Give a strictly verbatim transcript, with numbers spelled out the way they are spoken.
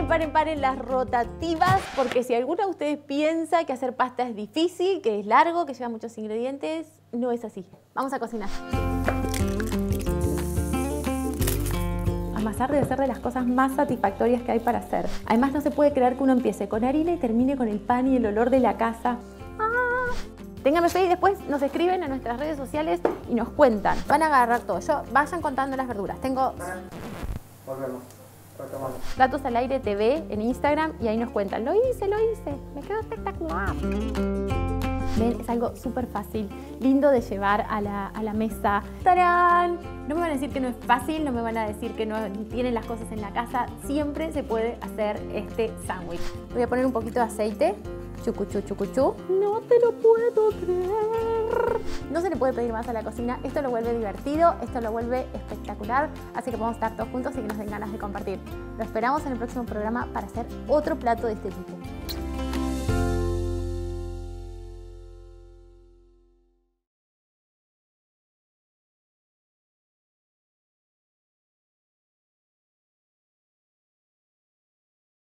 paren, paren las rotativas, porque si alguno de ustedes piensa que hacer pasta es difícil, que es largo, que lleva muchos ingredientes, no es así. Vamos a cocinar. Amasar debe ser de las cosas más satisfactorias que hay para hacer. Además, no se puede creer que uno empiece con harina y termine con el pan y el olor de la casa. ¡Ah! Ténganme fe y después nos escriben a nuestras redes sociales y nos cuentan. Van a agarrar todo. Yo, vayan contando las verduras. Tengo... Volvemos. Retomamos. Platos al Aire T V en Instagram y ahí nos cuentan. Lo hice, lo hice. Me quedó espectacular. Ven, es algo súper fácil, lindo de llevar a la, a la mesa. ¡Tarán! No me van a decir que no es fácil, no me van a decir que no tienen las cosas en la casa. Siempre se puede hacer este sándwich. Voy a poner un poquito de aceite. Chucuchú, chucuchú. No te lo puedo creer. No se le puede pedir más a la cocina. Esto lo vuelve divertido, esto lo vuelve espectacular. Así que podemos estar todos juntos y que nos den ganas de compartir. Lo esperamos en el próximo programa para hacer otro plato de este tipo.